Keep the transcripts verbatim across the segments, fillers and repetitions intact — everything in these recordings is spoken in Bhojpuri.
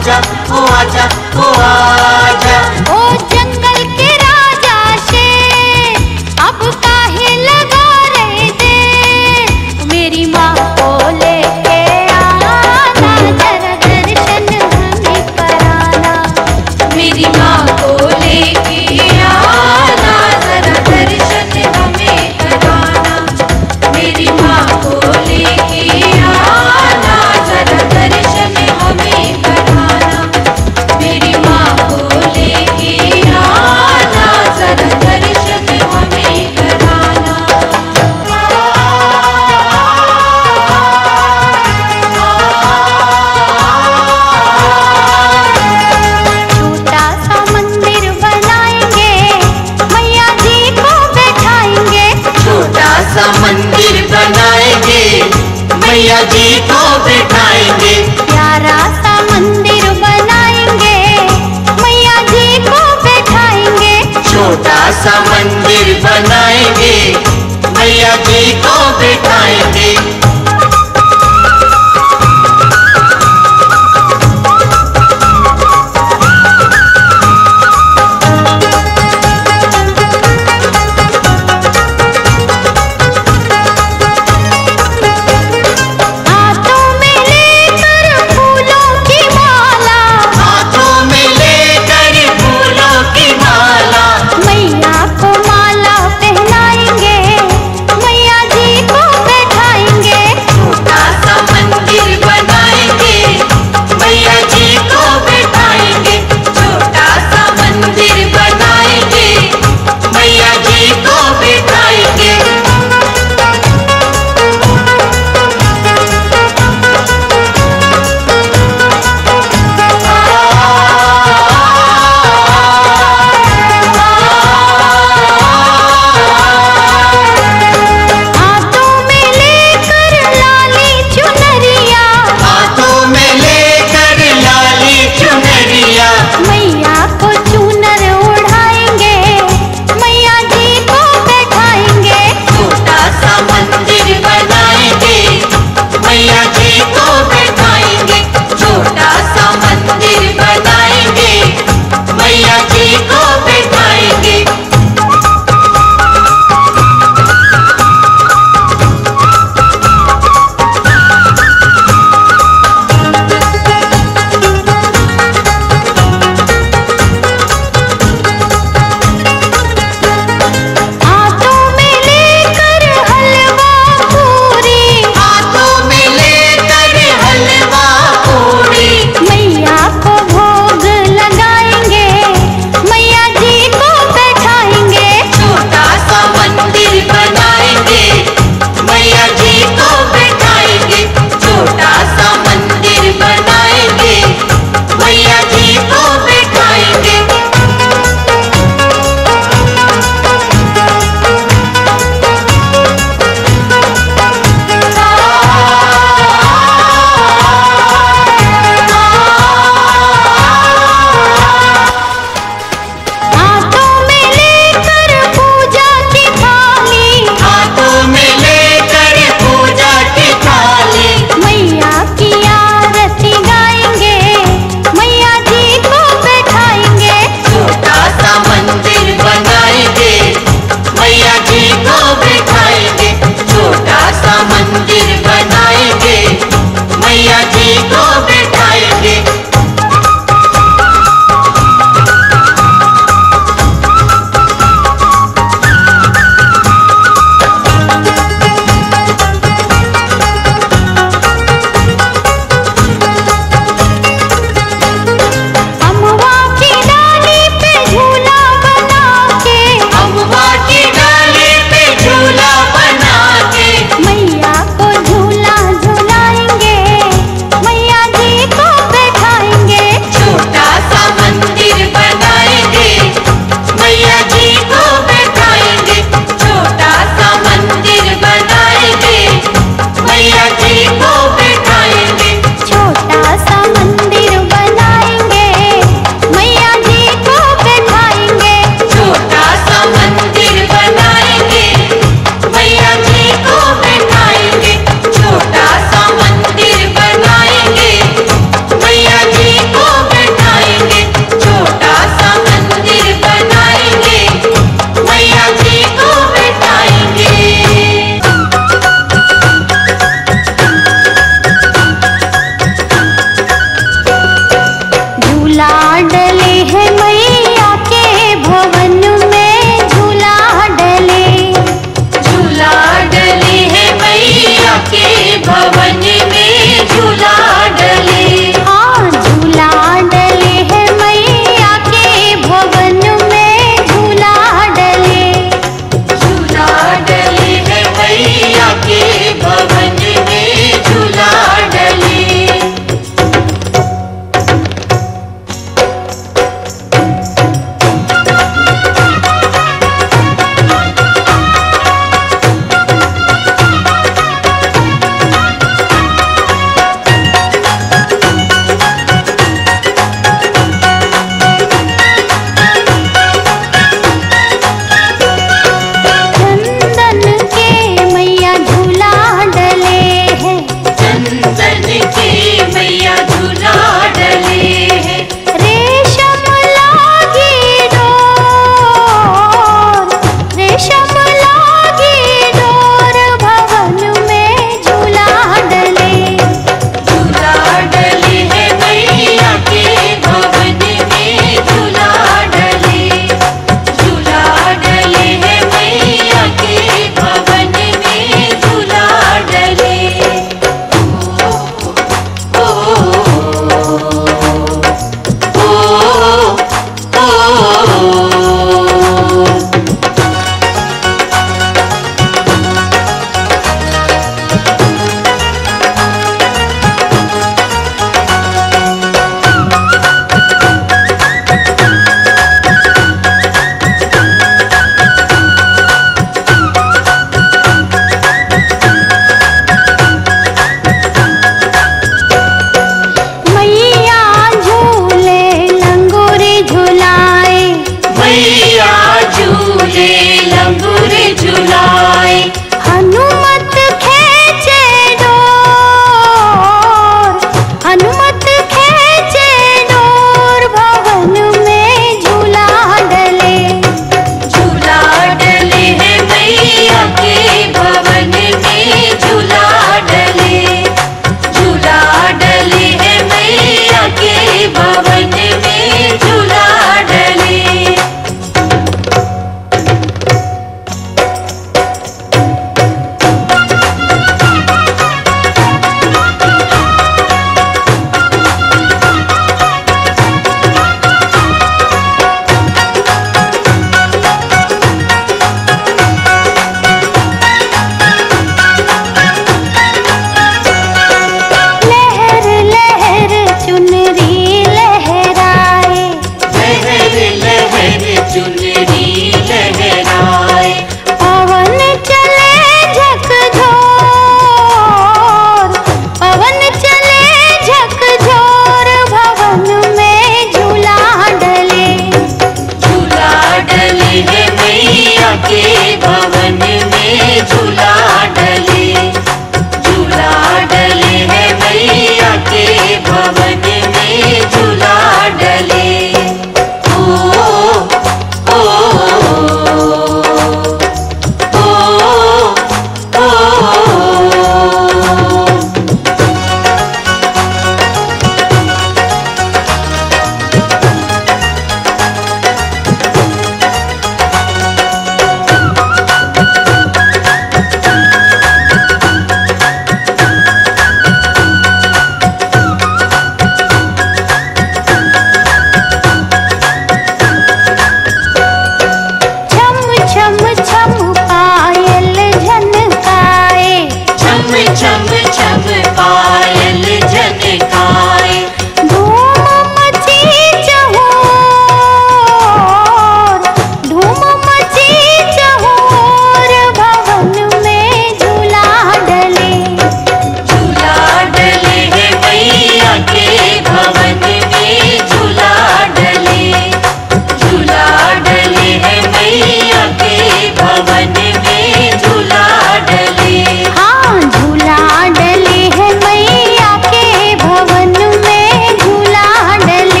आजा ओ आजा ओ आजा। ओ जंगल के राजा शेर अब काहे लगा रहे थे, मेरी माँ को लेके आना जरा दर्शन हमें कराना, मेरी माँ को लेके आना जरा दर्शन हमें कराना, मेरी माँ को लेके आना जरा दर्शन हमें कराना, मेरी माँ को लेके आना जरा दर्शन हमें कराना। छोटा सा मंदिर बनाएंगे मैया जी को बैठाएंगे, छोटा सा मंदिर बनाएंगे मैया जी को बैठाएंगे, प्यारा सा मंदिर बनाएंगे मैया जी को बैठाएंगे, छोटा सा मंदिर बनाएंगे मैया जी को बैठाएंगे। हाथों में लेकर फूलों की माला, हाथों में लेकर फूलों की माला, मैया को माला पहनाएंगे मैया जी को बैठाएंगे, छोटा सा मंदिर बनाएंगे मैया जी को बैठाएंगे, छोटा सा मंदिर बनाएंगे मैया जी को बैठाएंगे। हाथों में लेकर लाली चुनरिया, हाथों में लेकर लाली चुनरिया, मैया को चूनर ओढ़ाएंगे मैया जी को बैठाएंगे, छोटा सा मंदिर बनाएंगे मैया जी को बैठाएंगे, छोटा सा मंदिर बनाएंगे मैया जी को बैठाएंगे। हाथों में लेकर हलवा पूरी, हाथों में लेकर हलवा पूरी, मैया को भोग लगाएंगे मैया जी को बैठाएंगे, छोटा सा मंदिर बनाएंगे मैया जी को बैठाएंगे, छोटा सा मंदिर बनाएंगे मैया जी को बैठाएंगे। हाथों में लेकर पूजा की थाली, हाथों में लेकर पूजा की थाली, मैया की आरती गाएंगे मैया जी को बैठाएंगे, छोटा सा मंदिर बनाएंगे मैया जी को बैठाएंगे, छोटा सा मंदिर बनाएंगे मैया जी को बैठाएंगे। अमवा की डाली पे झूला बना के, अम्मा की डाली पे झूला बना के, मैया को झूला झूलाएंगे के मैया झूला डले हैं। रेशम लागी डोर, रेशम लागी डोर, भवन में झूला डले। झूला डले है मैया के भवन में झूला डले। झूला डले है मैया के भवन में झूला डले।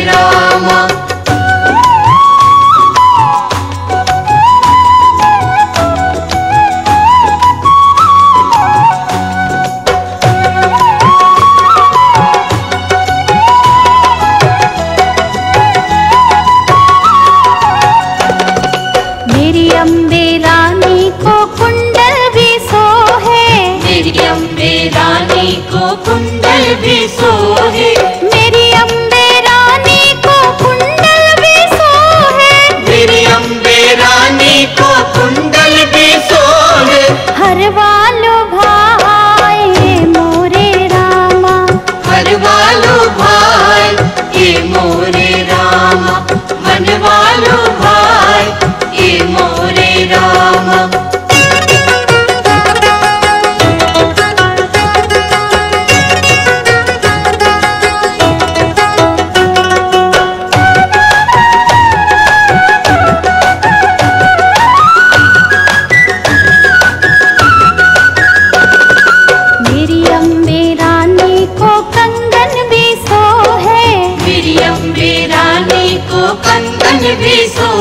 रामा। मेरी अम्बे रानी को कुंडल भी सोहे, मेरी अम्बे रानी को कुंडल भी सोहे, मेरी अम्बे रानी को कुंडल भी सोहे, मेरी अम्बे रानी को कुंडल भी सोहे। हर वालो भाई मोरे रामा, हर वालो भाई ये मोरे रामा, मन वालो भाई ये मोरे रामा। मेरी अम्बे रानी को कंगन भी सोहे, मेरी अम्बे रानी को कंगन भी सो